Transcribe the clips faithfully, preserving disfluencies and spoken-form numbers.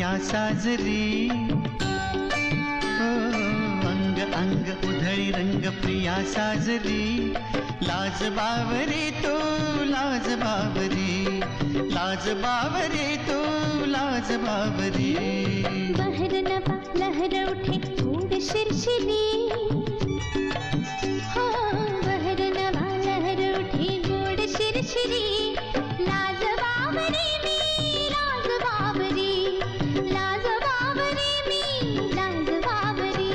प्रिया साजरी, हो अंग अंग उधळी रंग प्रिया साजरी, लाज बावरे तो लाज बावरे, लाज बावरे तो लाज बावरे. बहर नवा लहर उठे गोड शिरशिरी, हो बहर नवा लहर उठे गोड शिरशिरी, लाज बावरे मी लाज बावरे, लाज बावरे मी लाज बावरे.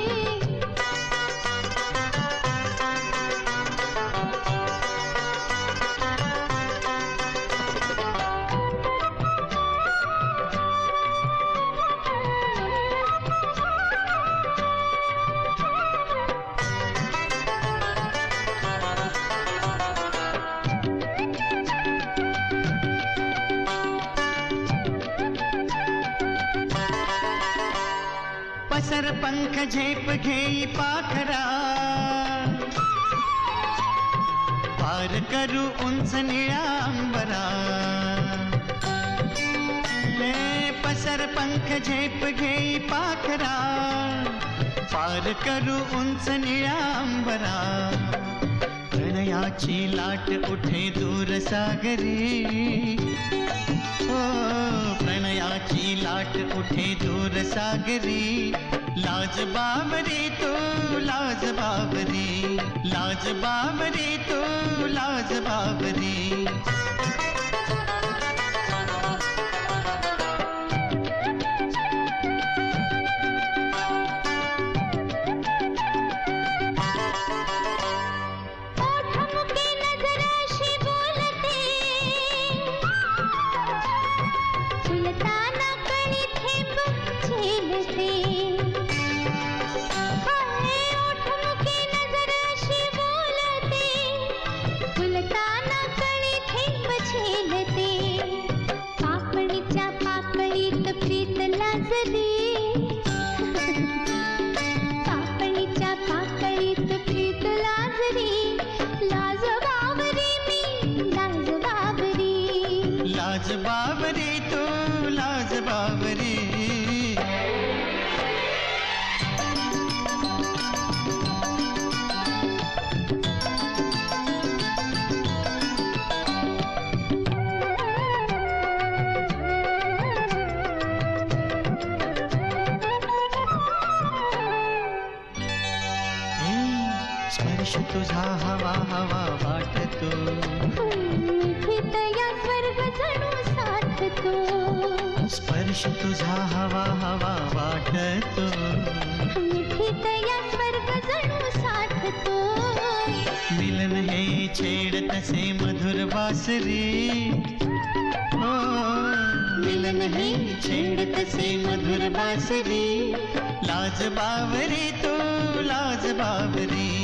पसर पंख झेप घेई पाखरा, पार करू उंच निळा अंबरा. ले पसर पंख झेप घेई पाखरा, पार करू उंच निळा अंबरा. प्रणयाची लाट उठे दूर सागरी, हो प्रणयाची लाट उठे दूर सागरी, लाज बावरे तो लाज बावरे, लाज बावरे तो लाज बावरे. प्रीत लाजली, पापणीच्या पाकळीत प्रीत लाजली, लाज बावरी मी लाज बावरी, लाज बावरे तो लाज बावरे. स्पर्श तुझा हवा हवा वाटतो, मिठीत या स्वर्ग जणू साठतो. स्पर्श तुझा हवा हवा वाटतो, मिठीत या स्वर्ग जणू साठतो. मिलन हे छेड तसे मधुर बासरी, हो मिलन हे छेड तसे मधुर बासरी, लाज बावरे तो लाज बावरे.